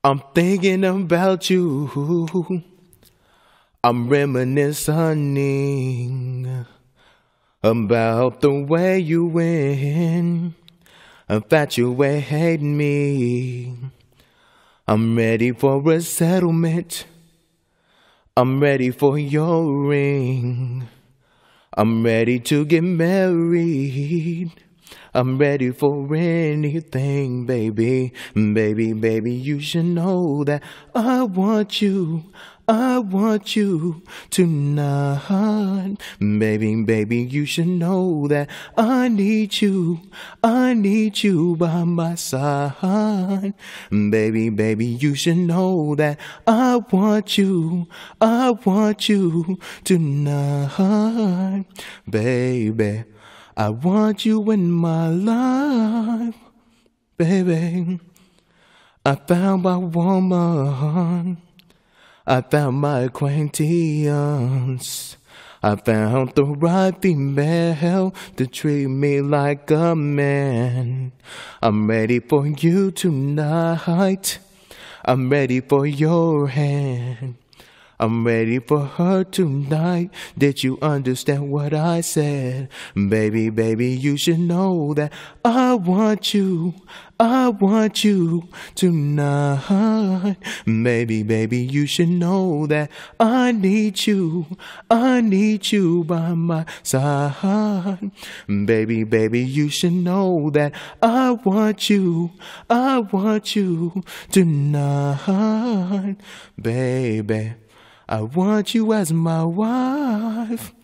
I'm thinking about you. I'm reminiscing about the way you went, infatuate me. I'm ready for a settlement. I'm ready for your ring. I'm ready to get married. I'm ready for anything, baby. Baby, baby, you should know that I want you tonight. Baby, baby, you should know that I need you by my side. Baby, baby, you should know that I want you tonight. Baby, I want you in my life, baby. I found my woman. I found my acquaintance. I found the right female to treat me like a man. I'm ready for you tonight. I'm ready for your hand. I'm ready for her tonight. Did you understand what I said? Baby, baby, you should know that I want you tonight. Baby, baby, you should know that I need you by my side. Baby, baby, you should know that I want you tonight. Baby, I want you as my wife.